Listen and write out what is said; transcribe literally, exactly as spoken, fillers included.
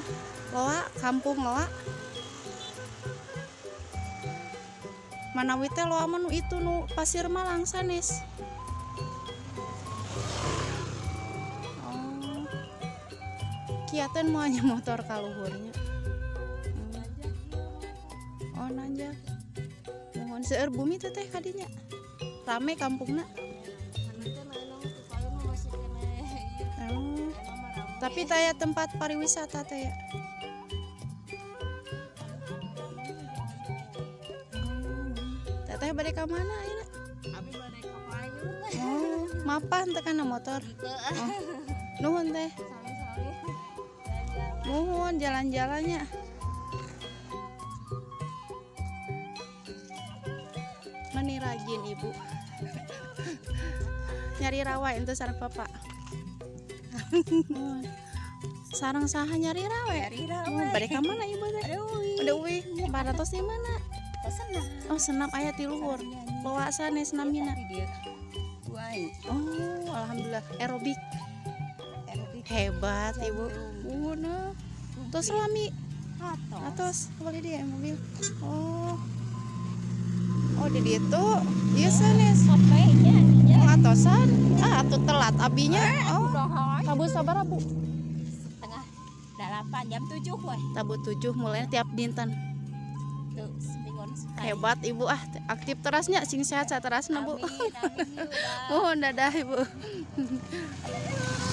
Loa, kampung Loa. Manawi teh Loa mah nu itu nu Pasir Malang sanes. Oh. Kiaten moanya motor kaluhurnya. Hmm. Oh nanjak. Mohon seueur bumi teh teh kadinya. Rame kampungna. Oh. Tapi taya tempat pariwisata teh ya. Teteh bade ka mana ayeuna? Abi bade ka Payun. Oh, mapan teh kana motor. Oh. Nuhun teh. Nuhun jalan-jalannya. Mani rajin ibu. Nyari rawa ente sareng papa. Sarang saha nyari rawa? Nyari rawa. Oh, bade ka mana ibu teh? Ada uwi. Baratos di mana? Senam. Oh, senam aya ti luhur. Bawa sanes namina. Oh, alhamdulillah aerobik. Aerobik. Hebat ibu. Una. Tos lami. Atos. Atos, boleh dia mobil. Oh. Oh, di ditu. Ieu sanes. Hapenya nya. Oh, atosan. Ah, atuh telat abinya. Oh. Tabu sabaraha, Bu? Setengah delapan jam tujuh we. Tabu tujuh mulai tiap dinten. Tuh, semingguan sekali. Hebat ibu ah, aktif terasnya sing sehat saterasna Bu. Amin, amin, yuk, dah. Mohon dadah ibu.